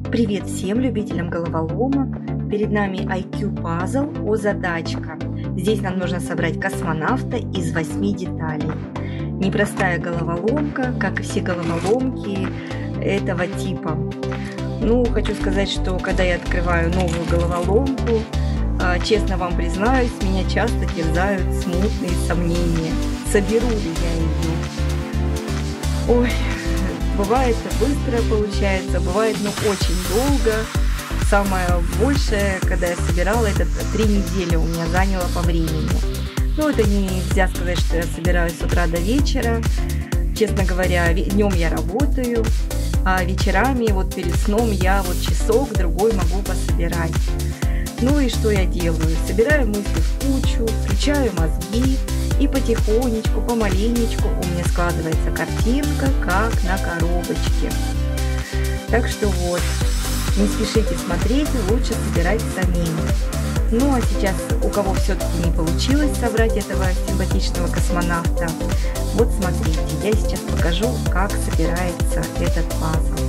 Привет всем любителям головоломок! Перед нами IQ пазл «О-задачка». Здесь нам нужно собрать космонавта из 8 деталей. Непростая головоломка, как и все головоломки этого типа. Хочу сказать, что когда я открываю новую головоломку, честно вам признаюсь, меня часто терзают смутные сомнения, соберу ли я ее. Ой, бывает быстро получается, бывает очень долго. Самое большее, когда я собирала, это 3 недели у меня заняло по времени. Это нельзя сказать, что я собираюсь с утра до вечера. Честно говоря, днем я работаю, а вечерами перед сном я часок-другой могу пособирать. И что я делаю? Собираю мысли в кучу, включаю мозги, и потихонечку, помаленечку у меня складывается картинка, как на коробочке. Так что не спешите смотреть, лучше собирать самим. А сейчас, у кого все-таки не получилось собрать этого симпатичного космонавта, смотрите, я сейчас покажу, как собирается этот пазл.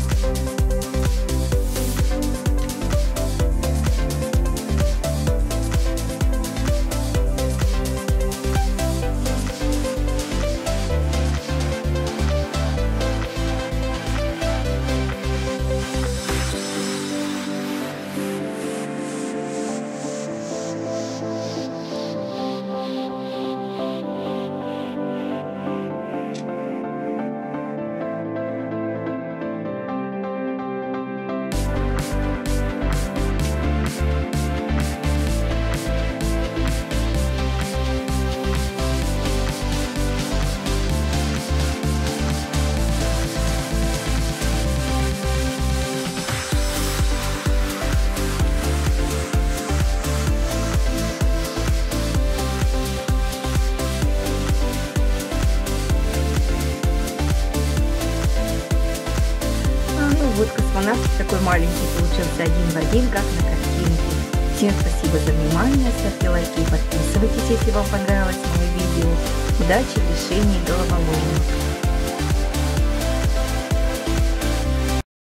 Космонавт такой маленький получился один в один, как на картинке. Всем спасибо за внимание, ставьте лайки и подписывайтесь, если вам понравилось мое видео. Удачи в решении головоломок!